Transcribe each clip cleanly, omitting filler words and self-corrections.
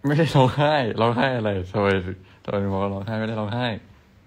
ไม่ได้ร้องไห้ร้องไห้อะไรทำไมบอกว่าร้องไห้ไม่ได้ร้องไห้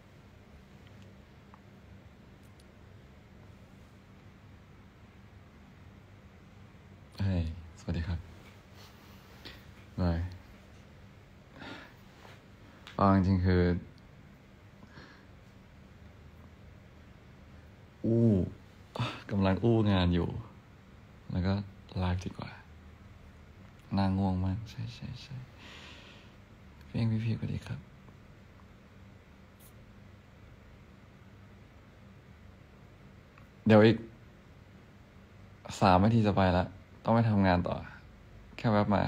เฮ้ยสวัสดีครับบายจริงๆคืออู้กำลังงานอยู่แล้วก็ไลฟ์ดีกว่าน่าง่วงมากใช่พี่สวัสดีครับเดี๋ยวอีก3 นาทีจะไปแล้วต้องไปทำงานต่อแค่แวบมา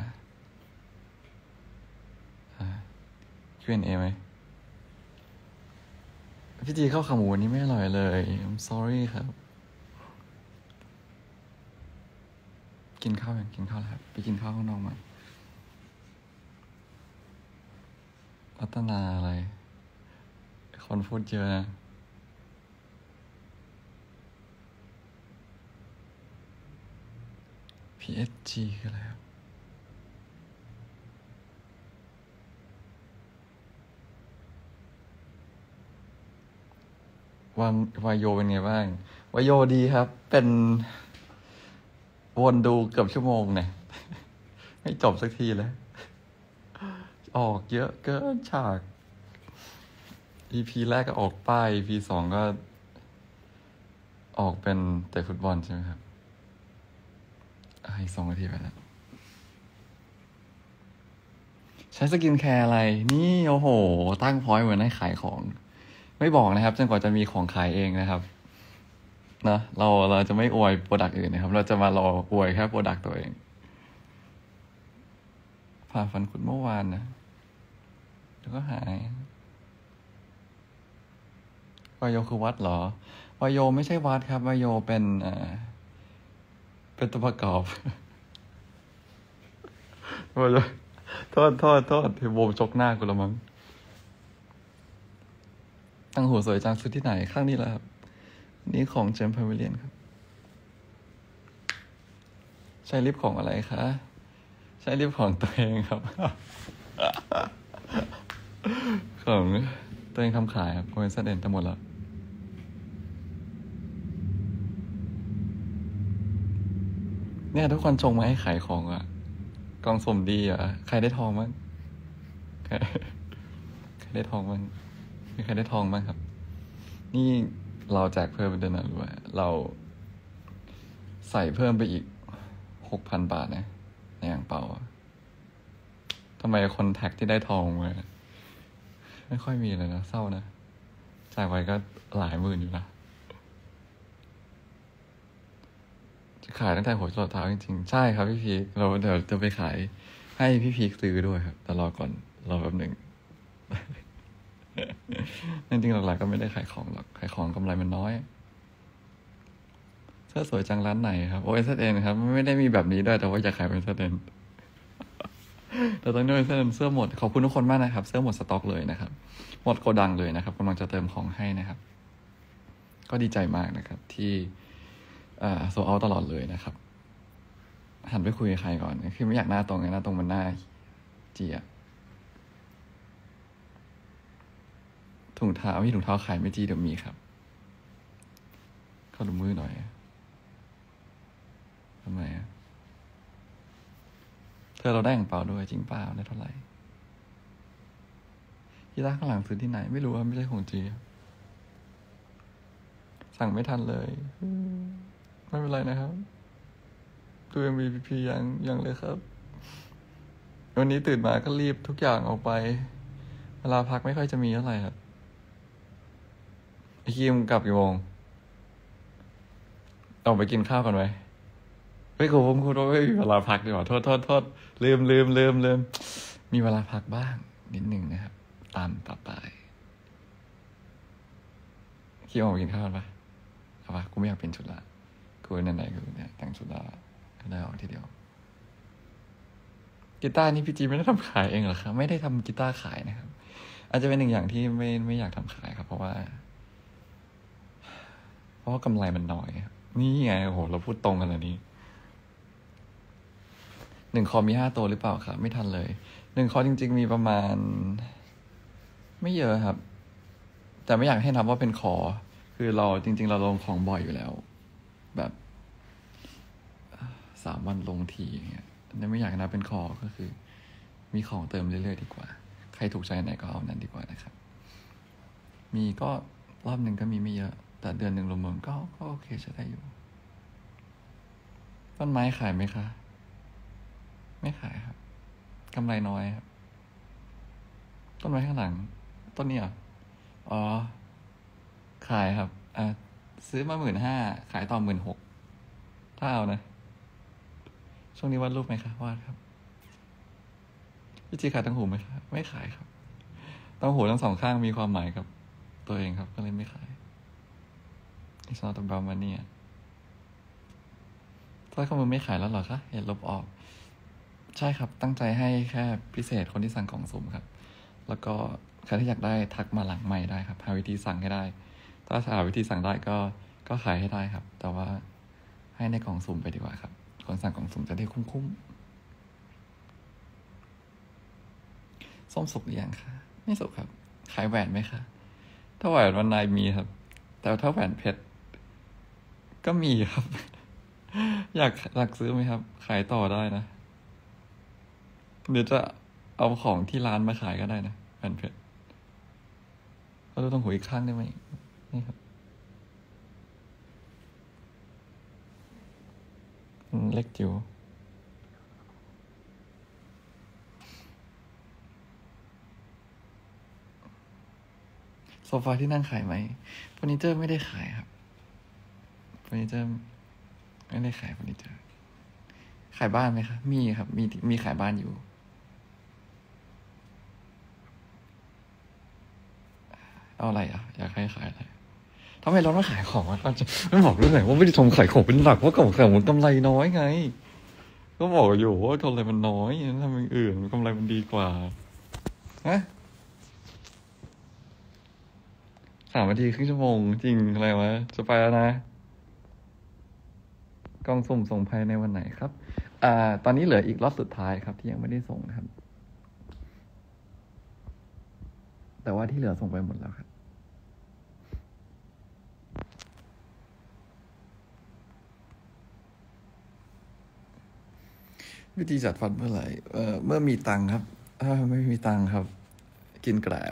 Q&A ไหมพี่จีข้าวขาหมูวันนี้ไม่อร่อยเลย I'm sorry ครับกินข้าวยังกินข้าวแล้วครับไปกินข้าวข้างนอกมาพัฒนาอะไรคนพูดเยอะนะPSG คืออะไรครับวายโยเป็นไงบ้างวายโยดีครับเป็นวนดูเกือบชั่วโมงเนี่ยไม่จบสักทีเลยออกเยอะเกินฉาก EP แรกก็ออกป้าย EP 2ก็ออกเป็นเตะฟุตบอลใช่ไหมครับอีก2 นาทีไปแล้วใช้สกินแคร์อะไร นี่โอ้โห ตั้งพอยต์เหมือนให้ขายของ ไม่บอกนะครับจนกว่าจะมีของขายเองนะครับนะเราจะไม่อวยโปรดักต์อื่นนะครับ เราจะมารออวยแค่โปรดักต์ตัวเองผ่าฟันคุดเมื่อวานนะแล้วก็หายวายโยคือวัดเหรอวายโยไม่ใช่วัดครับวายโยเป็นตัวประกอบวายโยโทษที่โบมชกหน้ากูละมั้งตั้งหูสวยจังซื้อที่ไหนข้างนี้แหละครับนี่ของเจมส์พาวิเลียนครับใช้ลิปของอะไรคะใช้ลิปของตัวเองครับ ของตัวเองทำขายครับโคเอนเซเดนทั้งหมดแล้วเนี่ยทุกคนชงมาให้ขายของอ่ะกล่องสุ่มดีอ่ะใครได้ทองมั้งใครได้ทองมั้งมีใครได้ทองมั้งครับนี่เราแจกเพิ่มไปด้วยนะรู้ไหมเราใส่เพิ่มไปอีก 6,000 บาทนะในอ่างเปาทำไมคนแท็กที่ได้ทองมาไม่ค่อยมีเลยนะเศร้านะจ่ายไปก็หลายหมื่นอยู่นะจะขายตั้งแต่หัวจรดเท้าจริงๆใช่ครับพี่พีคเราเดี๋ยวจะไปขายให้พี่พีคซื้อด้วยครับแต่รอก่อนรอแป๊บหนึ่ง จริงๆหลักๆก็ไม่ได้ขายของหรอกขายของกำไรมันน้อยเสื้อสวยจังร้านไหนครับ OSN ครับไม่ได้มีแบบนี้ด้วยแต่ว่าอยากขายเป็นOSN แต่ตอนนี้OSN เสื้อหมดขอบคุณทุกคนมากนะครับเสื้อหมดสต็อกเลยนะครับหมดโกดังเลยนะครับกำลังจะเติมของให้นะครับก็ดีใจมากนะครับที่โซเอาตลอดเลยนะครับหันไปคุยกับใครก่อนคือไม่อยากหน้าตรงไงหน้าตรงมันหน้าเจียถุงเท้ามีถุงเท้าขายไม่จีเดี๋ยวมีครับเข้าดูมือหน่อยทำไมเธอเราได้อ่างเปล่าด้วยจริงเปล่าได้เท่าไหร่ที่ร้านข้างหลังซื้อที่ไหนไม่รู้ว่าไม่ใช่ของจีสั่งไม่ทันเลยไม่เป็นไรนะครับดู MVP ยังเลยครับวันนี้ตื่นมาก็รีบทุกอย่างออกไปเวลาพักไม่ค่อยจะมีเท่าไหร่ครับไอ้คิมกลับกี่โมงออกไปกินข้าวกันไหมเฮ้ยผมว่าไม่มีเวลาพักดีกว่าโทษลืมมีเวลาพักบ้างนิดหนึ่งนะครับตามต่อไปคิมออกไปกินข้าวกันปะเอาปะกูไม่อยากเปลี่ยนชุดละกูไหนๆกูเนี่ยแต่งชุดละก็ได้ออกทีเดียวกีตาร์นี่พี่จีไม่ได้ทำขายเองเหรอครับไม่ได้ทำกีตาร์ขายนะครับอาจจะเป็นหนึ่งอย่างที่ไม่อยากทำขายครับเพราะว่ากำไรมันน้อยครับนี่ไงโอ้โหเราพูดตรงกันเลยนี้ 1 คอมี5 ตัวหรือเปล่าครับไม่ทันเลย1 คอจริงๆมีประมาณไม่เยอะครับแต่ไม่อยากให้นับว่าเป็นคอคือเราจริงๆเราลงของบ่อยอยู่แล้วแบบ3 วันลงทีอย่างเงี้ยไม่อยากนับเป็นคอก็คือมีของเติมเรื่อยๆดีกว่าใครถูกใจไหนก็เอานั้นดีกว่านะครับมีก็รอบหนึ่งก็มีไม่เยอะแต่เดือนหนึ่งรวมๆก็โอเคใช้ได้อยู่ต้นไม้ขายไหมคะไม่ขายครับกำไรน้อยครับต้นไม้ข้างหลังต้นนี้เหรออ๋อขายครับซื้อมา15,000ขายต่อ16,000ถ้าเอานะช่วงนี้วาดรูปไหมคะวาดครับพี่จีขายตังหูไหมครับไม่ขายครับตังหูทั้ง 2 ข้างมีความหมายกับตัวเองครับก็เลยไม่ขาย It's not about money สร้อยข้อมือไม่ขายแล้วเหรอคะเห็นลบออกใช่ครับตั้งใจให้แค่พิเศษคนที่สั่งกล่องสุ่มครับแล้วก็ใครที่อยากได้ทักมาหลังใหม่ได้ครับหาวิธีสั่งให้ได้ถ้าหาวิธีสั่งได้ก็ขายให้ได้ครับแต่ว่าให้ในกล่องสุ่มไปดีกว่าครับคนสั่งกล่องสุ่มจะได้คุ้มๆส้มสุกหรือยังคะไม่สุกครับขายแหวนไหมคะถ้าแหวนวันนายมีครับแต่ถ้าแหวนเพชรก็มีครับ อยากซื้อไหมครับขายต่อได้นะเดี๋ยวจะเอาของที่ร้านมาขายก็ได้นะแผ่นเพชรเราต้องหูอีกข้างได้ไหมนี่ครับเล็กจิ๋วโซฟาที่นั่งขายไหมเฟอร์นิเจอร์ไม่ได้ขายครับเฟอร์นิเจอร์ไม่ได้ขายเฟอร์นิเจอร์ขายบ้านไหมครับมีครับมีขายบ้านอยู่เอาอะไรอยากให้ขายอะไรทำไมเราต้องขายของวะเราจะไม่บอกเรื่องไหนว่าไม่ได้ทำขายของเป็นหลักเพราะของมันกำไรน้อยไงก็บอกอยู่ว่ากำไรมันน้อยทำอย่างอื่นกำไรมันดีกว่าฮะ3 นาทีครึ่งชั่วโมงจริงอะไรวะจะไปแล้วนะกล่องสุ่มส่งภายในวันไหนครับตอนนี้เหลืออีกรอบสุดท้ายครับที่ยังไม่ได้ส่งนะครับแต่ว่าที่เหลือส่งไปหมดแล้วครับวิธีจัดฟันเมื่อไหร่เมื่อมีตังค์ครับถ้าไม่มีตังค์ครับ กินแกร็บ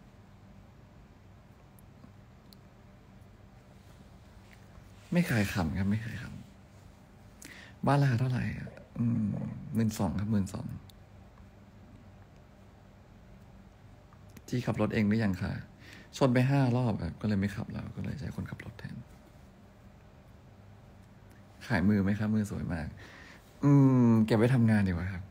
ไม่ขายขำครับไม่ขายขำบ้านราคาเท่าไหร่12,000ครับ12,000ที่ขับรถเองหรือยังคะชนไป5 รอบครับก็เลยไม่ขับแล้วก็เลยใช้คนขับรถแทนขายมือไหมครับมือสวยมากเก็บไว้ทำงานดีกว่าครับ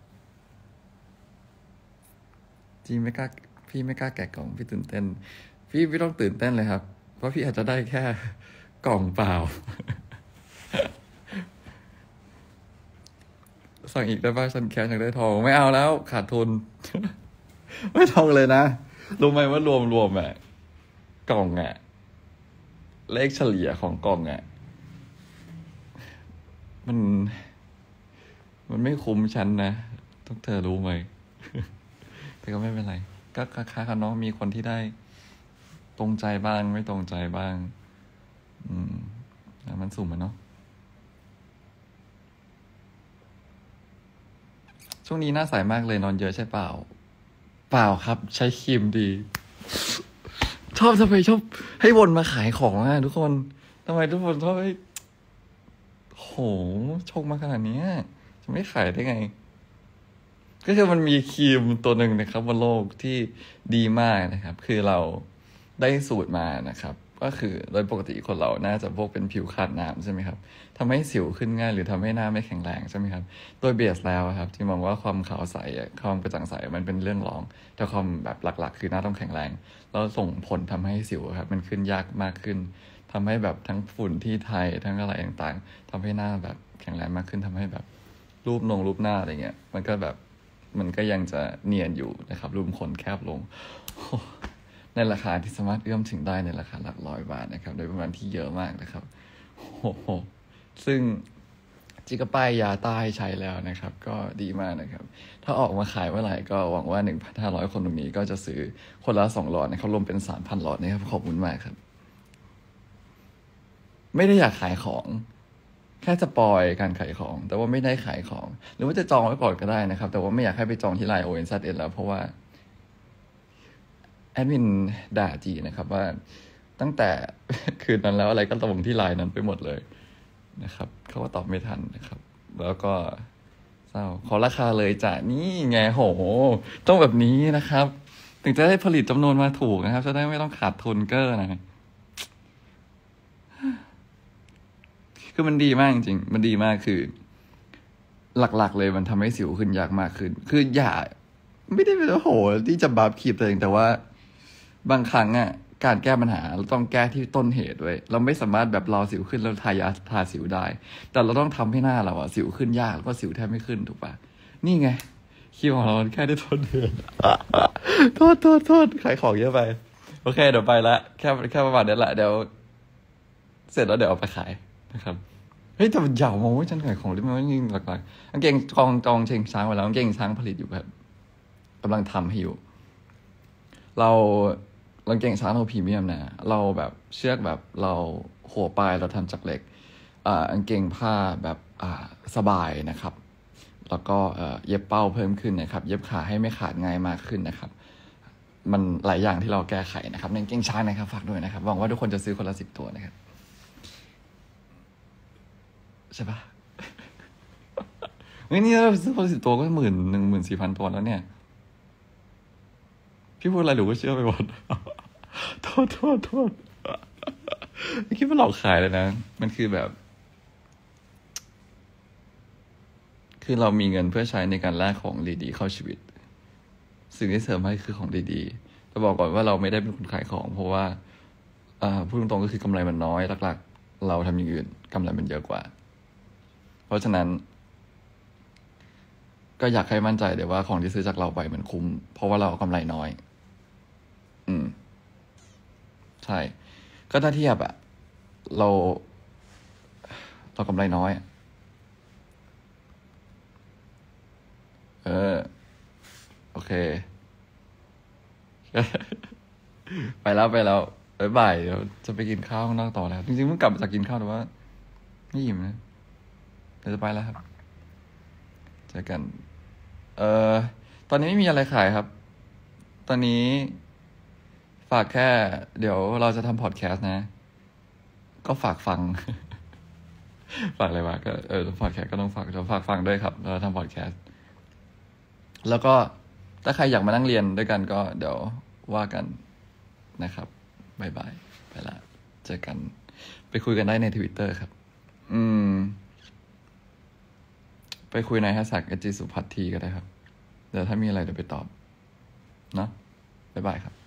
พี่ไม่กล้าแกะกล่องพี่ตื่นเต้นพี่ไม่ต้องตื่นเต้นเลยครับเพราะพี่อาจจะได้แค่กล่องเปล่า สั่งอีกได้ป่ะฉันแค่อยากได้ทองไม่เอาแล้วขาดทุน ไม่ทองเลยนะรู้ไหมว่ารวมอ่ะกล่องอ่ะเลขเฉลี่ยของกล่องอ่ะมันไม่คุ้มฉันนะทุกเธอรู้ไหม แต่ก็ไม่เป็นไรก็ค้ากันเนาะมีคนที่ได้ตรงใจบ้างไม่ตรงใจบ้างมันสุ่มอะเนาะช่วงนี้หน้าใสมากเลยนอนเยอะใช่เปล่าครับใช้ครีมดีทำไมชอบให้วนมาขายของอ่ะทุกคนทำไมทุกคนชอบให้โหชงมาขนาดนี้จะไม่ขายได้ไงก็คือมันมีครีมตัวหนึ่งนะครับบนโลกที่ดีมากนะครับคือเราได้สูตรมานะครับก็คือโดยปกติคนเราน่าจะพวกเป็นผิวขาดน้ำใช่ไหมครับทำให้สิวขึ้นง่ายหรือทำให้หน้าไม่แข็งแรงใช่ไหมครับโดยเบสแล้วครับที่มองว่าความขาวใสความกระจ่างใสมันเป็นเรื่องรองแต่ความแบบหลักๆคือหน้าต้องแข็งแรงแล้วส่งผลทำให้สิวครับมันขึ้นยากมากขึ้นทำให้แบบทั้งฝุ่นที่ไทยทั้งอะไรต่างๆทำให้หน้าแบบแข็งแรงมากขึ้นทำให้แบบรูปหน้าอะไรเงี้ยมันก็แบบมันก็ยังจะเนียนอยู่นะครับรูมขนแคบลงในราคาที่สามารถเอื้อมถึงได้ในราคาหลัก100 บาทนะครับโดยประมาณที่เยอะมากนะครับโอ้โหซึ่งจิกป้ายยาใต้ใช้แล้วนะครับ ก็ดีมากนะครับ ถ้าออกมาขายเมื่อไหร่ก็หวังว่า 1,500 คนตรงนี้ก็จะซื้อคนละ2 หลอดนะครับรวมเป็น 3,000 หลอดนะครับขอบคุณมากครับ ไม่ได้อยากขายของ แค่สปอยการขายของ แต่ว่าไม่ได้ขายของ หรือว่าจะจองไว้ก่อนก็ได้นะครับ แต่ว่าไม่อยากให้ไปจองที่ไลน์ ONZS แล้ว เพราะว่าแอดมินด่าจีนะครับว่าตั้งแต่ คืนนั้นแล้วอะไรก็ลงที่ไลน์นั้นไปหมดเลยนะครับเขาก็ตอบไม่ทันนะครับ แล้วก็เศร้าขอราคาเลยจ้ะนี่ไงโห ต้องแบบนี้นะครับ ถึงจะได้ผลิตจำนวนมาถูกนะครับ จะได้ไม่ต้องขาดทุนเกอร์นะ คือมันดีมากจริงๆมันดีมากคือ หลักๆเลยมันทำให้สิวขึ้นยากมากขึ้น คืออย่าไม่ได้เป็นโอ้โหที่จะบัฟคีบตัวเองแต่ว่าบางครั้งอ่ะการแก้ปัญหาเราต้องแก้ที่ต้นเหตุด้วยเราไม่สามารถแบบรอสิวขึ้นแล้วทายาทาสิวได้ แต่เราต้องทำให้หน้าเราอ่ะสิวขึ้นยากแล้วก็สิวแทบไม่ขึ้นถูกปะนี่ไงคิวของเราแค่ได้ต้นเดือน โทษขายของเยอะไปโอเคเดี๋ยวไปละแค่ประมาณนี้แหละเดี๋ยวเสร็จแล้วเดี๋ยวเอาไปขายนะครับเฮ้ยแต่มันยาวมากฉันขายของได้ไหมจริงหลักๆกางเกงจองเชงช้างไว้แล้วกางเกงช้างผลิตอยู่ครับกำลังทำให้อยู่เรากางเกงช้างเราพรีเมียมนะเราแบบเชือกแบบเราหัวปลายเราทำจากเหล็กกางเกงผ้าแบบสบายนะครับ แล้วก็เย็บเป้าเพิ่มขึ้นนะครับ เย็บขาให้ไม่ขาดง่ายมากขึ้นนะครับ มันหลายอย่างที่เราแก้ไขนะครับในกางเกงช้างนะครับฝากด้วยนะครับหวังว่าทุกคนจะซื้อคนละ10 ตัวนะครับใช่ปะ เฮ้ยนี่เราซื้อคนละ10 ตัวก็14,000 ตัวแล้วเนี่ยพี่พูดอะไรหรือว่าเชื่อไปหมด โทษไม่คิดว่าหลอกขายเลยนะมันคือแบบ คือเรามีเงินเพื่อใช้ในการแลกของดีๆเข้าชีวิตสิ่งที่เสริมให้คือของดีๆจะบอกก่อนว่าเราไม่ได้เป็นคนขายของ เพราะว่าพูดตรงๆก็คือกำไรมันน้อยหลักๆเราทำอย่างอื่นกำไรมันเยอะกว่า เพราะฉะนั้น ก็อยากให้มั่นใจเดี๋ยวว่าของที่ซื้อจากเราไปมันคุ้มเพราะว่าเรากำไรน้อย ใช่ ก็ถ้าเทียบอะเรากำไรน้อยโอเค ไปแล้วบ่ายเดี๋ยวจะไปกินข้าวข้างนอกต่อแล้วจริงๆเพิ่งกลับมาจากกินข้าวแต่ว่าไม่อิ่มนะเดี๋ยวจะไปแล้วครับเจอกันตอนนี้ไม่มีอะไรขายครับ ตอนนี้ฝากแค่เดี๋ยวเราจะทำพอดแคสต์นะ ก็ฝากฟัง ฝากอะไรวะก็พอดแคสต์ก็ต้องฝากฟังด้วยครับเราทำพอดแคสต์แล้วก็ถ้าใครอยากมานั่งเรียนด้วยกันก็เดี๋ยวว่ากันนะครับบ๊ายบายไปละเจอกันไปคุยกันได้ใน Twitter ครับไปคุยใน#จีสุพัททีก็ได้ครับเดี๋ยวถ้ามีอะไรเดี๋ยวไปตอบเนาะบ๊ายบายครับ